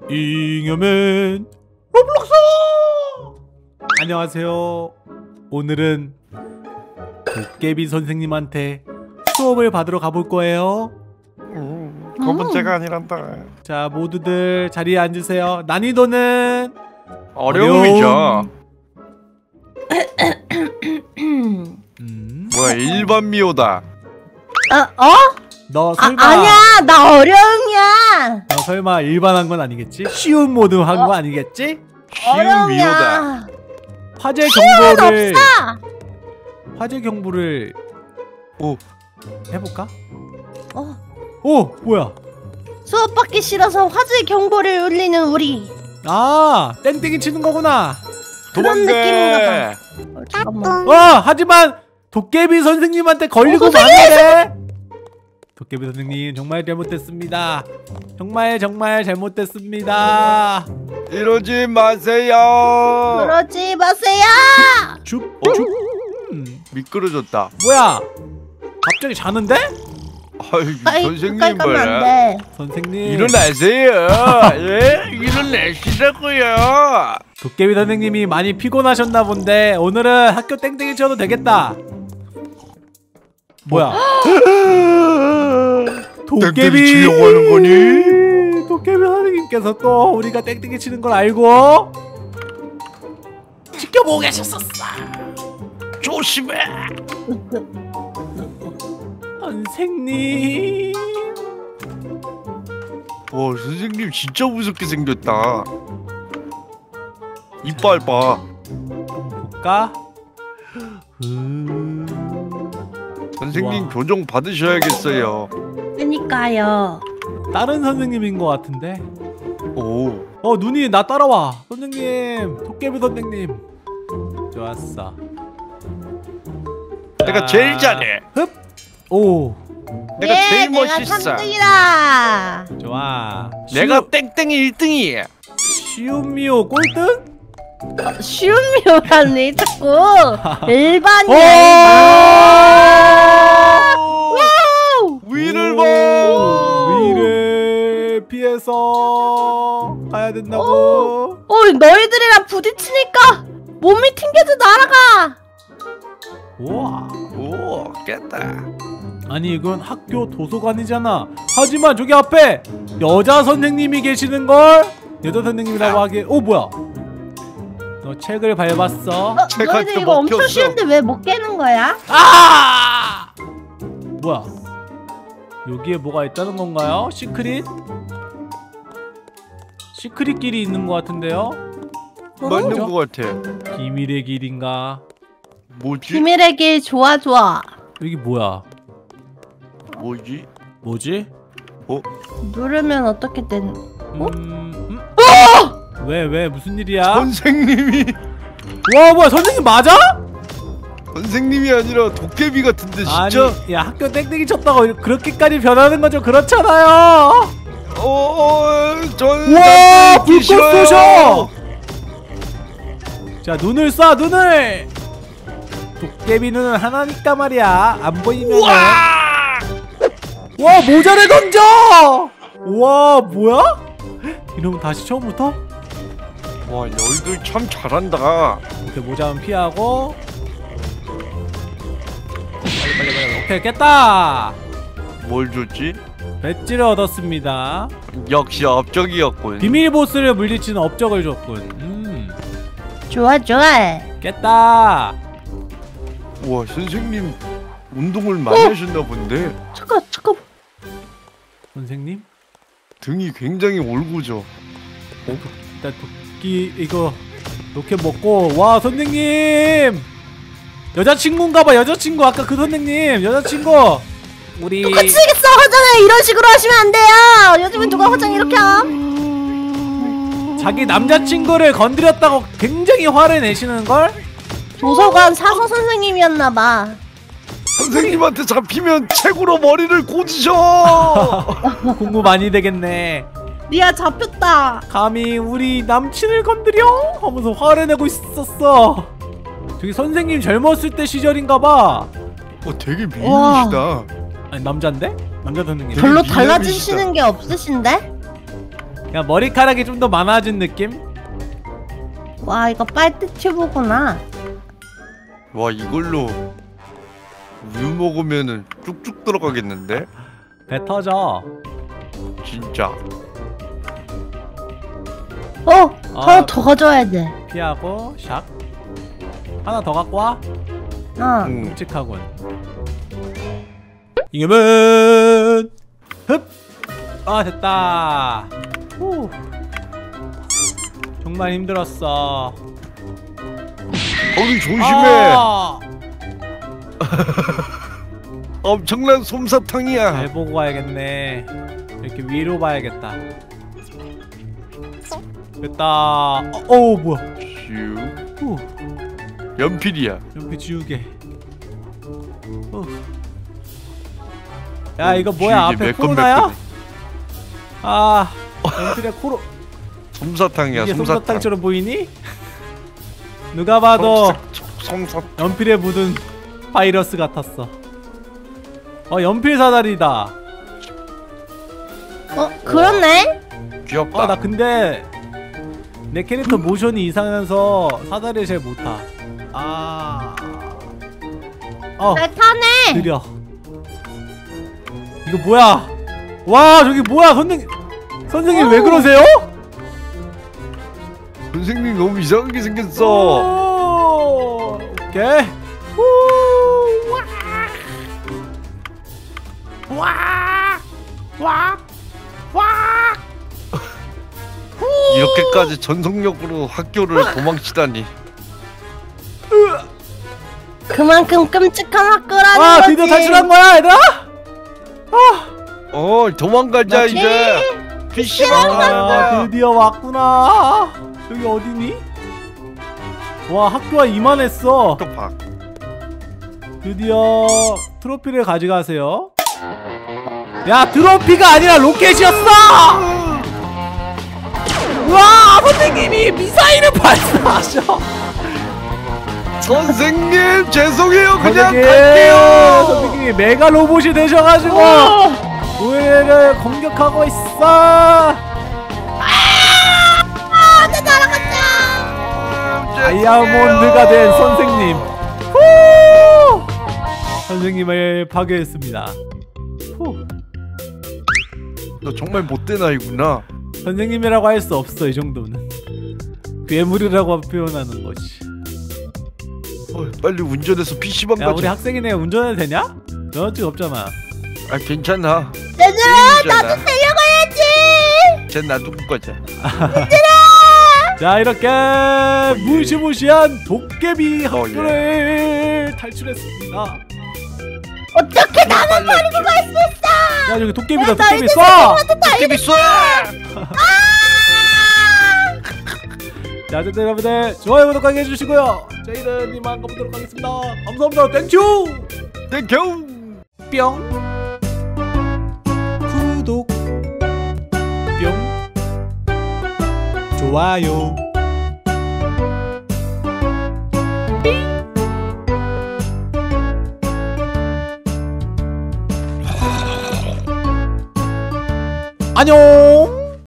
잉여맨 로블록스! 안녕하세요. 오늘은 도깨비 선생님한테 수업을 받으러 가볼 거예요. 그건 제가 아니란다. 자, 모두들 자리에 앉으세요. 난이도는 어려움이죠. 뭐야, 일반 미호다. 너 설마 아니야, 나 어려움이야. 너 설마 일반한 건 아니겠지? 쉬운 모드 한 거 아니겠지? 쉬운 미호다. 화재 경보를 오 해볼까? 오, 뭐야? 수업 받기 싫어서 화재 경보를 울리는 우리. 아, 땡땡이 치는 거구나. 그런 느낌인가 봐. 잠깐만. 하지만 도깨비 선생님한테 걸리고 마네. 도깨비 선생님 정말 잘못됐습니다. 정말 잘못됐습니다. 이러지 마세요. 그러지 마세요. 미끄러졌다. 뭐야? 갑자기 자는데? 선생님 뭐야? 돼. 선생님 일어나세요. 예? 일어나시라고요. 도깨비 선생님이 많이 피곤하셨나 본데 오늘은 학교 땡땡이 쳐도 되겠다. 뭐야? 땡땡이 치려고 하는 거니? 도깨비 선생님께서 또 우리가 땡땡이 치는 걸 알고 지켜보고 계셨었어. 조심해. 선생님. 와, 선생님 진짜 무섭게 생겼다. 이빨 봐. 볼까? 선생님 우와. 교정 받으셔야겠어요. 그니까요. 다른 선생님인 것 같은데. 오. 눈이 나 따라와. 선생님, 도깨비 선생님. 좋았어. 내가 제일 잘해. 흡. 오. 내가 제일 멋있어. 내가 3등이다. 좋아. 내가 땡땡이 1등이야. 시우미오 꼴등? 쉬운 묘라니 자꾸. 일반이야. 위를 봐. 위를 피해서 가야 된다고. 너희들이랑 부딪히니까 몸이 튕겨져 날아가. 우와. 오, 깼다. 아니 이건 학교 도서관이잖아. 하지만 저기 앞에 여자 선생님이 계시는걸? 여자 선생님이라고 하기에 뭐야? 너 책을 밟았어? 너희들 이거 엄청 쉬운데 왜 못 깨는 거야? 뭐야? 여기에 뭐가 있다는 건가요? 시크릿? 시크릿 길이 있는 것 같은데요? 맞는 것 같아. 비밀의 길인가? 뭐지? 비밀의 길 좋아. 여기 뭐야? 뭐지? 누르면 어떻게 된? 왜 무슨 일이야? 선생님이. 와, 뭐야, 선생님 맞아? 선생님이 아니라 도깨비 같은데 진짜. 아니, 야, 학교 땡땡이 쳤다고 그렇게까지 변하는 건 좀 그렇잖아요. 저는 와, 불꽃 쏘셔. 자, 눈을 쏴, 눈을. 도깨비 눈은 하나니까 말이야. 안 보이면. 와, 모자를 던져. 와, 뭐야? 이러면 다시 처음부터? 와, 너희들 참 잘한다. 이렇게 모자만 피하고. 빨리. 오케이, 깼다. 뭘 줬지? 배지를 얻었습니다. 역시 업적이었군. 비밀 보스를 물리치는 업적을 줬군. 좋아. 깼다. 와, 선생님 운동을 많이 하셨나 본데. 잠깐. 선생님? 등이 굉장히 올구죠. 일단 도끼 이거 이렇게 먹고. 와, 선생님 여자친구인가봐. 여자친구. 아까 그 선생님 여자친구. 우리 똑같이 생겼어. 화장을 이런 식으로 하시면 안 돼요. 요즘은 누가 화장 이렇게 함? 자기 남자친구를 건드렸다고 굉장히 화를 내시는걸? 도서관 사서 선생님이었나봐. 선생님한테 잡히면 책으로 머리를 고지셔. 공부 많이 되겠네. 리아 잡혔다. 감히 우리 남친을 건드려? 하면서 화를 내고 있었어. 저기 선생님 젊었을 때 시절인가봐. 되게 미인이시다. 아니, 남잔데? 남자 선생님. 별로 미남이시다. 달라지시는 게 없으신데? 야 머리카락이 좀 더 많아진 느낌? 와 이거 빨대 튜브구나. 와 이걸로 우유 먹으면은 쭉쭉 들어가겠는데? 배 터져. 진짜. 하나 더 가져와야 돼. 피하고 샥. 하나 더 갖고 와. 응. 끔찍하군. 이겨면 흡. 아 됐다. 후. 정말 힘들었어. 거기 조심해. 아! 엄청난 솜사탕이야. 잘 보고 가야겠네. 이렇게 위로 봐야겠다. 됐다. 뭐야? 슈. 후. 연필이야. 연필 지우개. 야 이거 뭐야? 앞에 매끈매끈해. 코로나야? 아 연필에 코로. 솜사탕이야. 이게 솜사탕. 솜사탕처럼 보이니? 누가 봐도 솜사탕. 연필에 묻은 바이러스 같았어. 연필 사다리다. 그렇네. 귀엽다. 나 근데 내 캐릭터 모션이 이상해서 사다리를 잘 못 타. 잘 타네. 느려. 이거 뭐야? 와 저기 뭐야? 선생님 왜 그러세요? 선생님 너무 이상하게 생겼어. 오케이. 이렇게까지 전속력으로 학교를 도망치다니. 그만큼 끔찍한 학교라는 거지. 드디어 탈출한 거야 얘들아? 도망가자 이제. PC방. 드디어 왔구나. 여기 어디니? 와 학교가 이만했어. 또 봐. 드디어 트로피를 가져가세요. 야 트로피가 아니라 로켓이었어! 와 선생님이 미사일을 발사하셔. 선생님 죄송해요. 그냥 선생님, 갈게요. 선생님이 메가 로봇이 되셔가지고 우리를 공격하고 있어. 나 날아갔다. 다이아몬드가 된 선생님. 후! 선생님을 파괴했습니다. 후. 너 정말 못된 아이구나. 선생님이라고 할 수 없어. 이 정도는 괴물이라고 표현하는 거지. 빨리 운전해서 PC방 야 가자. 우리 학생이네. 운전해도 되냐? 면허증 없잖아. 괜찮아. 얘들아 나도 데려가야지. 쟤 놔두고 가자. 자 이렇게 무시무시한 도깨비 학교를 예. 탈출했습니다. 어떻게 나만 버리고 갈 수 있어? 야 여기 도깨비다. 나 도깨비 이제 쏴! 도깨비 쏴! 자 여러분들 좋아요 구독하게 해주시고요. 저희는 이만 가보도록 하겠습니다. 감사합니다. 땡큐. 땡큐. 뿅. 구독. 뿅. 좋아요. 안녕.